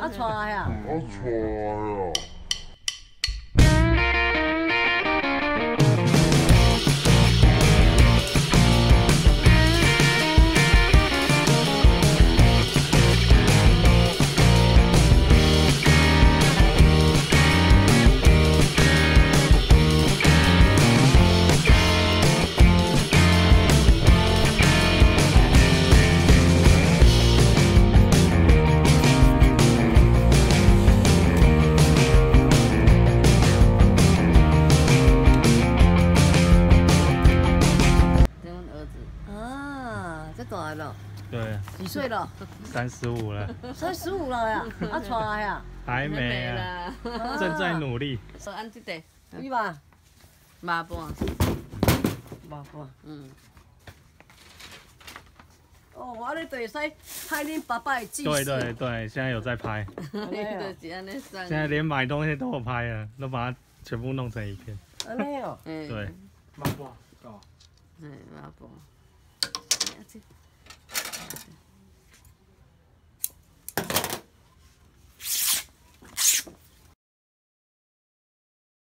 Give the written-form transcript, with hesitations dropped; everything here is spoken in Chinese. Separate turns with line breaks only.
啊，带呀。这大了，
对，
几岁了
35了
？35了呀，啊，带呀？
还没啊，正在努力。
说按这个，
几万
麻半，
麻半。
嗯。
哦，我咧就会使拍恁爸爸的记事。
对，现在有在拍，
就是安尼算。
现在连买东西都有拍了，都把它全部弄成影片。
安尼哦。
对。
麻半，
麻半。